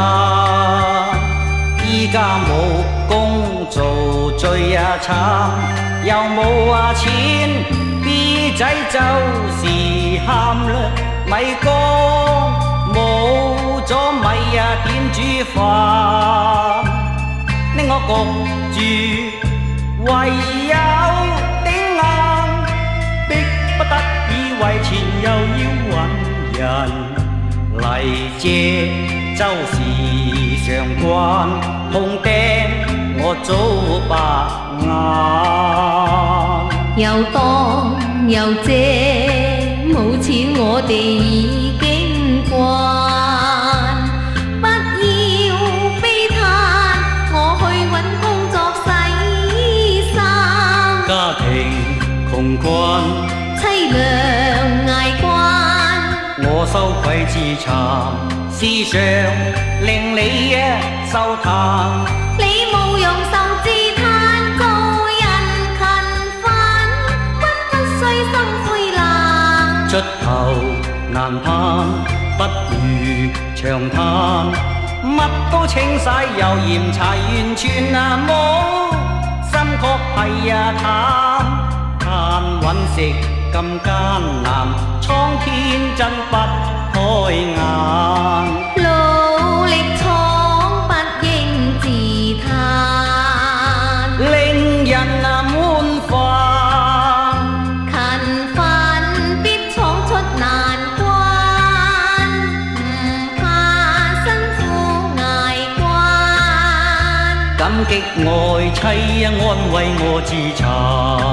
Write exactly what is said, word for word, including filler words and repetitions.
依家冇工做最啊慘，又冇啊錢，B仔就是喊啦，咪講冇咗米啊點煮飯，令我焗住唯有頂硬，迫不得已為錢又要搵人嚟借，周時常慣碰釘，我早白眼。 又當又借，冇錢我哋已經慣，不要悲嘆，我去搵工作洗衫。 家庭窮困， 凄涼捱慣， 我羞愧自慚，時常令你啊收嘆。 你冇用手指嘆，做人勤奮，乜不需心灰冷。 出頭難攀，不如長嘆，乜都清晒又嫌柴，完全啊冇，心確係啊淡，嘆搵食咁艱難，蒼天真不開眼。 努力闖不應自嘆， 令人啊滿煩， 勤奮必闖出難關，唔怕辛苦捱慣。 感激愛妻啊安慰我自殘。